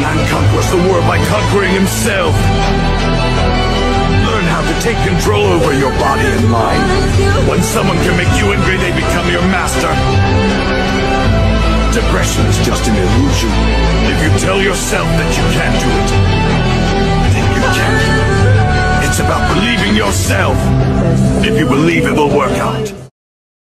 man conquers the world by conquering himself. Learn how to take control over your body and mind. When someone can make you angry, they become your master. Depression is just an illusion. If you tell yourself that you can't do it, then you can't. It's about believing yourself. If you believe, it will work out.